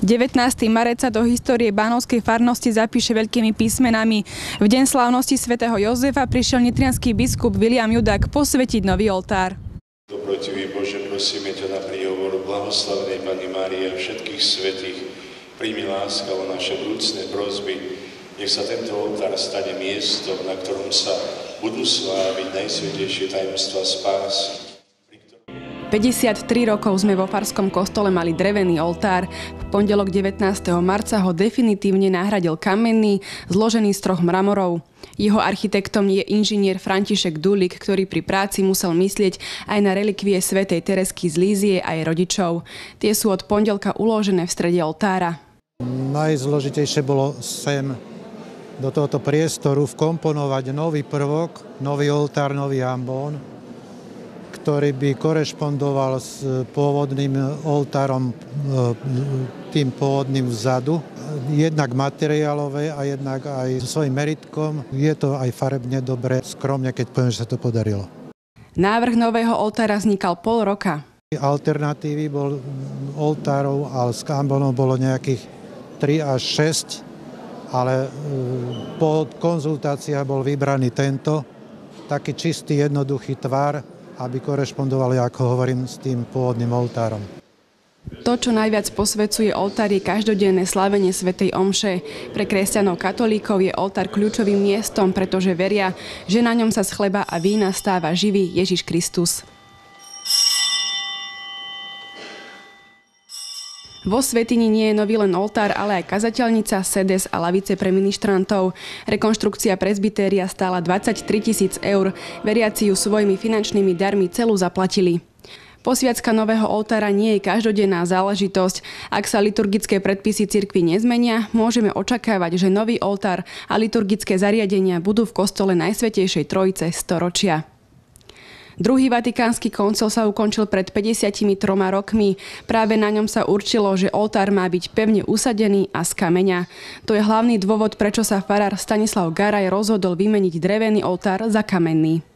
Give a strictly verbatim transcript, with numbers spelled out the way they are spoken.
devätnásteho marca sa do histórie Bánovskej farnosti zapíše veľkými písmenami. V deň slávnosti svätého Jozefa prišiel nitriansky biskup Viliam Judák posvetiť nový oltár. Dobrotivý Bože, prosíme ťa na príhovor blahoslavenej Panny Márie a všetkých svätých. Príjmi láskavo naše vrúcne prosby. Nech sa tento oltár stane miestom, na ktorom sa budú sláviť najsvätejšie tajomstvá spásy. päťdesiattri rokov sme vo farskom kostole mali drevený oltár. V pondelok devätnásteho marca ho definitívne nahradil kamenný, zložený z troch mramorov. Jeho architektom je inžinier František Dulik, ktorý pri práci musel myslieť aj na relikvie svätej Teresky z Lízie a jej rodičov. Tie sú od pondelka uložené v strede oltára. Najzložitejšie bolo sem do tohto priestoru vkomponovať nový prvok, nový oltár, nový ambón, ktorý by korešpondoval s pôvodným oltárom, tým pôvodným vzadu. Jednak materiálové a jednak aj svojím meritkom. Je to aj farebne dobre, skromne, keď poviem, že sa to podarilo. Návrh nového oltára vznikal pol roka. Alternatívy bol oltárov a s ambónom bolo nejakých tri až šesť, ale po konzultáciách bol vybraný tento, taký čistý, jednoduchý tvar, aby korešpondovali, ako hovorím, s tým pôvodným oltárom. To, čo najviac posvedzuje oltár, je každodenné slávenie svätej omše. Pre kresťanov katolíkov je oltár kľúčovým miestom, pretože veria, že na ňom sa z chleba a vína stáva živý Ježiš Kristus. Vo svätyni nie je nový len oltár, ale aj kazateľnica, sedes a lavice pre ministrantov. Rekonštrukcia presbytéria stála dvadsaťtri tisíc eur. Veriaci ju svojimi finančnými darmi celú zaplatili. Posviacka nového oltára nie je každodenná záležitosť. Ak sa liturgické predpisy cirkvi nezmenia, môžeme očakávať, že nový oltár a liturgické zariadenia budú v kostole Najsvätejšej Trojice storočia. Druhý vatikánsky koncil sa ukončil pred päťdesiatimi troma rokmi. Práve na ňom sa určilo, že oltár má byť pevne usadený a z kameňa. To je hlavný dôvod, prečo sa farár Stanislav Garaj rozhodol vymeniť drevený oltár za kamenný.